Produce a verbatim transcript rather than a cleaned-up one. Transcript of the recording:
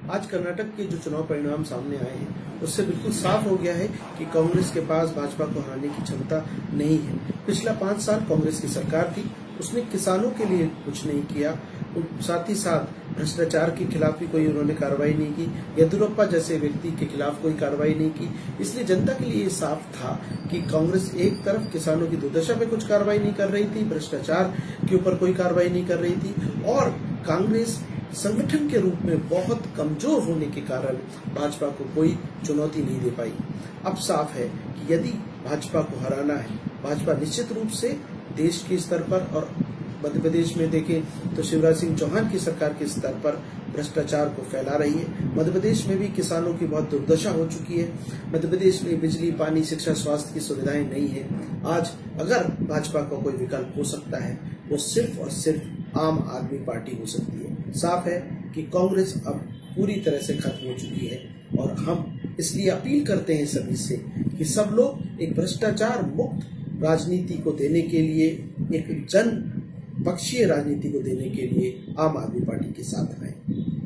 आज कर्नाटक के जो चुनाव परिणाम सामने आए हैं उससे बिल्कुल साफ हो गया है कि कांग्रेस के पास भाजपा को हराने की क्षमता नहीं है। पिछला पांच साल कांग्रेस की सरकार थी, उसने किसानों के लिए कुछ नहीं किया, साथ ही साथ भ्रष्टाचार के खिलाफ भी कोई उन्होंने कार्रवाई नहीं की, येदियुरप्पा जैसे व्यक्ति के खिलाफ कोई कार्रवाई नहीं की। इसलिए जनता के लिए ये साफ था कि कांग्रेस एक तरफ किसानों की दुर्दशा पे कुछ कार्रवाई नहीं कर रही थी, भ्रष्टाचार के ऊपर कोई कार्रवाई नहीं कर रही थी, और कांग्रेस संगठन के रूप में बहुत कमजोर होने के कारण भाजपा को कोई चुनौती नहीं दे पाई। अब साफ है कि यदि भाजपा को हराना है, भाजपा निश्चित रूप से देश के स्तर पर और मध्य प्रदेश में देखें तो शिवराज सिंह चौहान की सरकार के स्तर पर भ्रष्टाचार को फैला रही है। मध्य प्रदेश में भी किसानों की बहुत दुर्दशा हो चुकी है। मध्य प्रदेश में बिजली, पानी, शिक्षा, स्वास्थ्य की सुविधाएं नहीं है। आज अगर भाजपा का कोई विकल्प हो सकता है वो सिर्फ और सिर्फ आम आदमी पार्टी हो सकती है। साफ है कि कांग्रेस अब पूरी तरह से खत्म हो चुकी है और हम इसलिए अपील करते हैं सभी से कि सब लोग एक भ्रष्टाचार मुक्त राजनीति को देने के लिए, एक जन पक्षीय राजनीति को देने के लिए आम आदमी पार्टी के साथ आए।